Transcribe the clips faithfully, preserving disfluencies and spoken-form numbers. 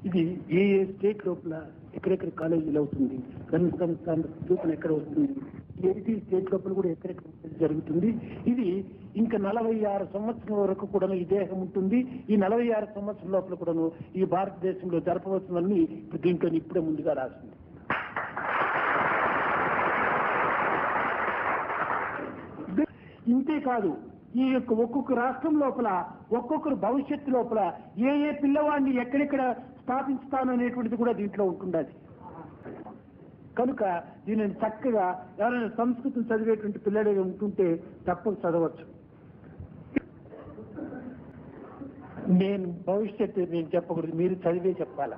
ఇది ఏ ఏ స్టేట్ లోపల ఎక్కడెక్కడ కాలేజీలు అవుతుంది, కన్సర్న్ సంస్థ ఎక్కడ వస్తుంది, ఏపీ స్టేట్ లోపల కూడా ఎక్కడెక్కడ జరుగుతుంది. ఇది ఇంకా నలభై ఆరు సంవత్సరం వరకు కూడా ఈ దేశం ఉంటుంది. ఈ నలభై ఆరు సంవత్సరం లోపల కూడాను ఈ భారతదేశంలో జరపవలసినవన్నీ ఇప్పుడు దీంట్లో ఇప్పుడే ముందుగా రాసింది. ఇంతే కాదు, ఈ యొక్క ఒక్కొక్క రాష్ట్రం లోపల ఒక్కొక్కరు భవిష్యత్తు లోపల ఏ ఏ పిల్లవాడిని ఎక్కడెక్కడ స్థాపించుతాను అనేటువంటిది కూడా దీంట్లో ఉంటుండదు. కనుక దీనిని చక్కగా ఎవరైనా సంస్కృతం చదివేటువంటి పిల్లలు ఉంటుంటే తప్పక చదవచ్చు. నేను భవిష్యత్తు నేను చెప్పకూడదు, మీరు చదివే చెప్పాలా.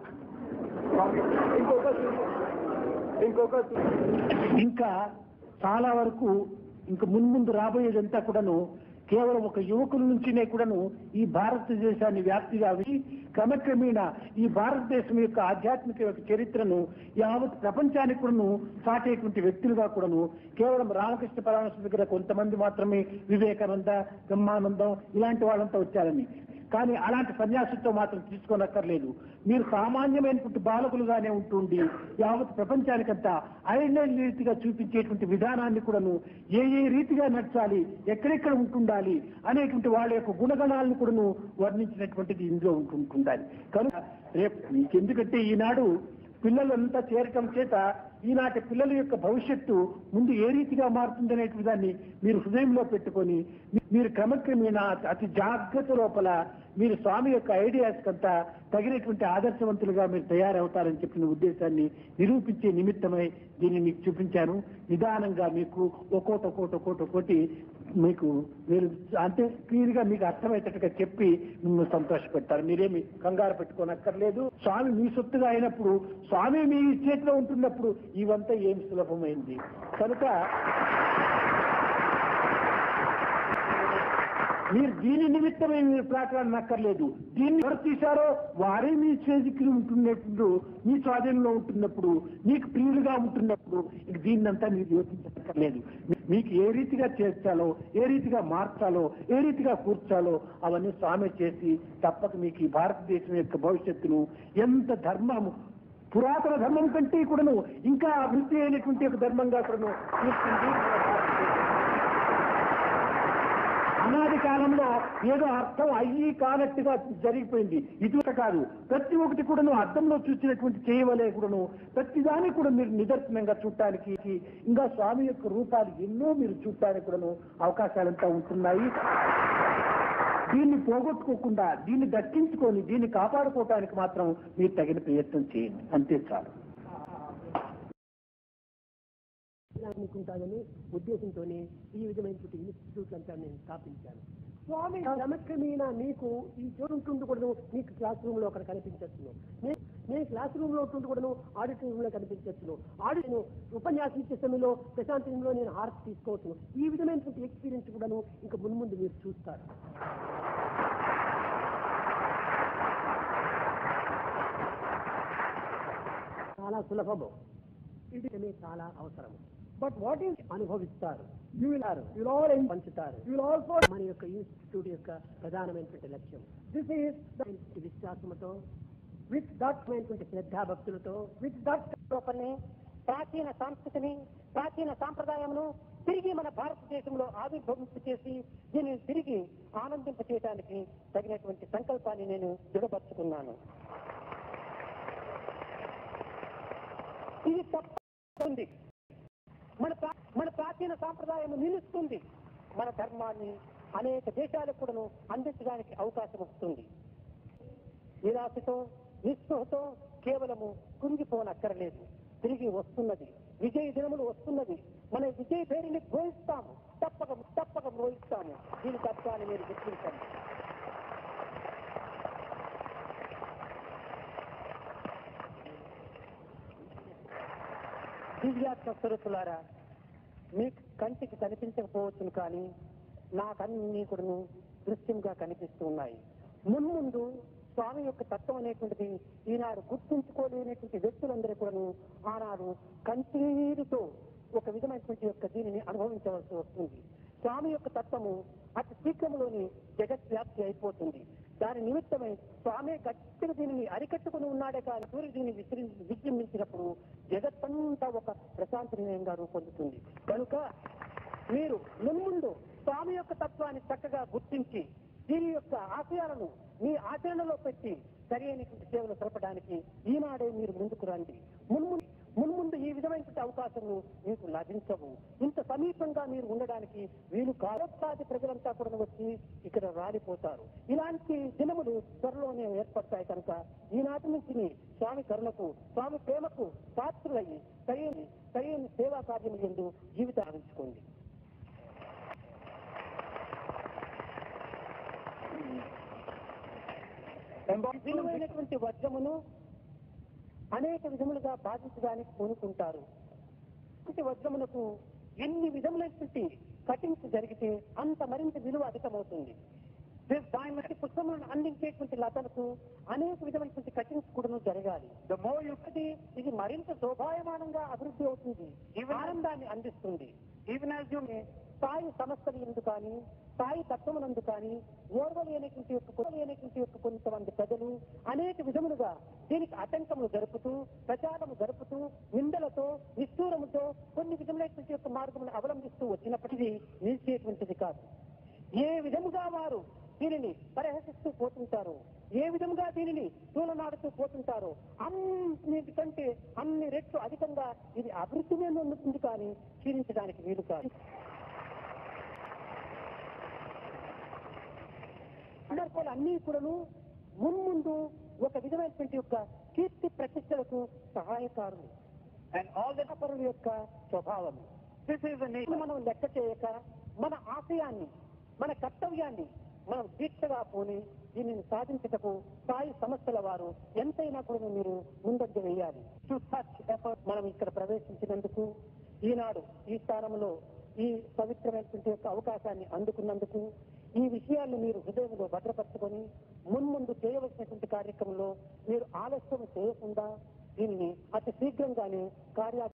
ఇంకా చాలా వరకు ఇంకా మున్ముందు రాబోయేదంతా కూడాను కేవలం ఒక యువకుల నుంచినే కూడాను ఈ భారతదేశాన్ని వ్యాప్తిగా క్రమక్రమేణా ఈ భారతదేశం యొక్క ఆధ్యాత్మిక యొక్క చరిత్రను యావత్ ప్రపంచానికి కూడాను చాటేటువంటి వ్యక్తులుగా కూడాను కేవలం రామకృష్ణ పరమహంస దగ్గర కొంతమంది మాత్రమే వివేకానంద, బ్రహ్మానందం ఇలాంటి వాళ్ళంతా వచ్చారని, కానీ అలాంటి సన్యాసంతో మాత్రం తీసుకోనక్కర్లేదు. మీరు సామాన్యమైనటువంటి బాలకులుగానే ఉంటుండి యావత్ ప్రపంచానికంతా ఐడియల్ రీతిగా చూపించేటువంటి విధానాన్ని కూడాను ఏ ఏ రీతిగా నడచాలి, ఎక్కడెక్కడ ఉంటుండాలి అనేటువంటి వాళ్ళ యొక్క గుణగణాలను కూడాను వర్ణించినటువంటిది ఇందులో ఉంటుండాలి. కనుక రేపు మీకెందుకంటే ఈనాడు పిల్లలంతా చేరటం చేత ఈనాటి పిల్లల యొక్క భవిష్యత్తు ముందు ఏ రీతిగా మారుతుందనేటువంటి దాన్ని మీరు హృదయంలో పెట్టుకొని మీరు క్రమక్రమేణా అతి జాగ్రత్త లోపల మీరు స్వామి యొక్క ఐడియాస్ కంతా తగినటువంటి ఆదర్శవంతులుగా మీరు తయారవుతారని చెప్పిన ఉద్దేశాన్ని నిరూపించే నిమిత్తమై దీన్ని మీకు చూపించాను. నిదానంగా మీకు ఒక్కోటి ఒక్కోటి ఒక్కోటి ఒక్కోటి మీకు మీరు అంటే క్లియర్ గా మీకు అర్థమయ్యేటట్టుగా చెప్పి మిమ్మల్ని సంతోషపెడతారు. మీరేమి కంగారు పెట్టుకోనక్కర్లేదు. స్వామి మీ సొత్తుగా అయినప్పుడు, స్వామి మీ చేతిలో ఉంటున్నప్పుడు ఇవంతా ఏమి సులభమైంది. కనుక మీరు దీని నిమిత్తమే మీరు ప్రాట్లాడనక్కర్లేదు. దీన్ని ఎవరు తీశారో వారే మీ చేతికి ఉంటున్నప్పుడు, మీ స్వాధీనంలో ఉంటున్నప్పుడు, మీకు ప్రియులుగా ఉంటున్నప్పుడు దీన్నంతా మీరు యోచించక్కర్లేదు. మీకు ఏ రీతిగా చేర్చాలో, ఏ రీతిగా మార్చాలో, ఏ రీతిగా కూర్చాలో అవన్నీ స్వామి చేసి తప్పక మీకు ఈ భారతదేశం యొక్క భవిష్యత్తును ఎంత ధర్మము పురాతన ధర్మం కంటే కూడాను ఇంకా అభివృద్ధి అయినటువంటి ఒక ధర్మంగా కూడాను తీర్చింది. అనాది కాలంలో ఏదో అర్థం అయ్యి కానట్టుగా జరిగిపోయింది. ఇది కాదు, ప్రతి ఒక్కటి కూడాను అర్థంలో చూసినటువంటి చేయవలే కూడాను ప్రతిదాన్ని కూడా మీరు నిదర్శనంగా చూడటానికి ఇంకా స్వామి యొక్క రూపాలు ఎన్నో మీరు చూడటానికి కూడాను అవకాశాలంతా ఉంటున్నాయి. దీన్ని పోగొట్టుకోకుండా దీన్ని దక్కించుకొని దీన్ని కాపాడుకోవటానికి మాత్రం మీరు తగిన ప్రయత్నం చేయండి, అంతే చాలు. అనుకుంటానని ఉద్దేశంతోనే ఈ విధమైనటువంటి ఇన్స్టిట్యూట్ అంతా నేను స్థాపించాను. స్వామి క్రమక్రమేణా మీకు ఈ చోటు ఉంటుండి కూడాను మీకు క్లాస్ రూమ్ లో అక్కడ కనిపించచ్చును, నేను క్లాస్ రూమ్ లో ఉంటుండి కూడాను ఆడిటోరియం లో కనిపించచ్చును, ఆడిటో ఉపన్యాసించే సమయంలో ప్రశాంతంలో నేను హారతి తీసుకోవచ్చును. ఈ విధమైనటువంటి ఎక్స్పీరియన్స్ కూడాను ఇంకా మున్ముందు మీరు చూస్తారు. చాలా సులభము, ఇది చాలా అవసరము. బట్ వాట్ ఈస్ అనుభవిస్తారు, యూ విల్ యు ఆల్ పంచుతారు, యూ విల్ ఆల్సో మన యొక్క ఇన్స్టిట్యూట్ యొక్క ప్రధానమైనటువంటి లక్ష్యం. దిస్ ఈస్ విశ్వాసముతో, విత్ దట్ శ్రద్ధాభక్తులతో, విత్ దట్ లోపలనే ప్రాచీన సంస్కృతిని, ప్రాచీన సాంప్రదాయమును తిరిగి మన భారతదేశంలో ఆవిర్భవింప చేసి దీనిని తిరిగి ఆనందింప చేయడానికి తగినటువంటి సంకల్పాన్ని నేను దృఢపరుచుకున్నాను. ఇది తప్పకుండా మన మన ప్రాచీన సాంప్రదాయం నిలుస్తుంది, మన ధర్మాన్ని అనేక దేశాలకు కూడాను అందించడానికి అవకాశం వస్తుంది. నిరాశతో నిస్పృహతో కేవలము కుంగిపోనక్కరలేదు, తిరిగి వస్తున్నది, విజయ దినములు వస్తున్నది. మన విజయ పేరుని ఘోషిస్తాము, తప్పక తప్పక ఘోషిస్తాము. దీని తత్వాన్ని మీరు గుర్తించండి. దివ్యాత్మ స్వరూపులారా, మీకు కంటికి కనిపించకపోవచ్చును, కానీ నాకన్నీ కూడాను దృశ్యంగా కనిపిస్తూ ఉన్నాయి. మున్ముందు స్వామి యొక్క తత్వం అనేటువంటిది ఈనాడు గుర్తుంచుకోలేనటువంటి వ్యక్తులందరూ కూడాను ఆనాడు కంటితో ఒక విధమైనటువంటి యొక్క దీనిని అనుభవించవలసి వస్తుంది. స్వామి యొక్క తత్వము అతి శీఘ్రంలోని జగద్వ్యాప్తి అయిపోతుంది. దాని నిమిత్తమై స్వామి గట్టిగా దీనిని అరికట్టుకుని ఉన్నాడే కానీ సూర్యుడు దీన్ని విసిరి విజృంభించినప్పుడు జగత్తంతా ఒక ప్రశాంత నిలయంగా రూపొందుతుంది. కనుక మీరు మున్ముందు స్వామి యొక్క తత్వాన్ని చక్కగా గుర్తించి దీని యొక్క ఆశయాలను మీ ఆచరణలో పెట్టి సరైనటువంటి సేవలు సరపడానికి ఈనాడే మీరు ముందుకు రండి. మున్ముందు మున్ముందు ఈ విధమైనటువంటి అవకాశములు మీకు లభించవు. ఇంత సమీపంగా మీరు ఉండడానికి వీలు కాలత్తాది ప్రజలంతా కూడా వచ్చి ఇక్కడ రాలిపోతారు. ఇలాంటి దినములు త్వరలోనే ఏర్పడతాయి. కనుక ఈనాటి నుంచి స్వామి కరుణకు స్వామి ప్రేమకు పాత్రులయ్యి సరైన సరైన సేవా కార్యము యందు జీవితం ఆవించుకోండి. విలువైనటువంటి వజ్రమును అనేక విధములుగా బాధించడానికి పూనుకుంటారు. ప్రతి వజ్రమునకు ఎన్ని విధములైనటువంటి కటింగ్స్ జరిగితే అంత మరింత విలువ అధికమవుతుంది. దాని మట్టి పుష్పములను అందించేటువంటి లతలకు అనేక విధమైనటువంటి కటింగ్స్ కూడా జరగాలి. ఇది మరింత శోభాయమానంగా అభివృద్ధి అవుతుంది, ఆనందాన్ని అందిస్తుంది. ఈవెన్ యాజ్ యూ స్థాయి సమస్యలు ఎందు కానీ స్థాయి తత్వమునందు కానీ ఓర్వలేనటువంటి యొక్క లేనటువంటి యొక్క కొంతమంది ప్రజలు అనేక విధములుగా దీనికి ఆటంకములు జరుపుతూ ప్రచారము జరుపుతూ నిందలతో నిష్ఠూరముతో కొన్ని విధములైనటువంటి యొక్క మార్గమును అవలంబిస్తూ వచ్చినప్పటికీ నిలిచేటువంటిది కాదు. ఏ విధముగా వారు దీనిని పరిహసిస్తూ పోతుంటారు, ఏ విధంగా దీనిని తూలనాడుతూ పోతుంటారో అన్నిటికంటే అన్ని రెట్లు అధికంగా ఇది అభివృద్ధి మీద ఉంటుంది కానీ క్షీణించడానికి వీలు కాదు. సందర్భాలు అన్ని కూడాను మున్ముందు ఒక విధమైనటువంటి యొక్క కీర్తి ప్రతిష్టలకు సహాయకారులు అండ్ ఆల్ ద పరుల యొక్క స్వభావం. మనం లెక్క చేయక మన ఆశయాన్ని మన కర్తవ్యాన్ని మనం దీక్షగా పోని దీనిని సాధించటకు స్థాయి సంస్థల వారు ఎంతైనా కూడా మీరు ముందంజ వేయాలి. టు సచ్ ఎఫర్ట్ మనం ఇక్కడ ప్రవేశించినందుకు ఈనాడు ఈ స్థానంలో ఈ పవిత్రమైనటువంటి యొక్క అవకాశాన్ని అందుకున్నందుకు ఈ విషయాన్ని మీరు హృదయంలో భద్రపరచుకొని మున్ముందు చేయవలసినటువంటి కార్యక్రమంలో మీరు ఆలస్యం చేయకుండా దీనిని అతి శీఘ్రంగానే కార్య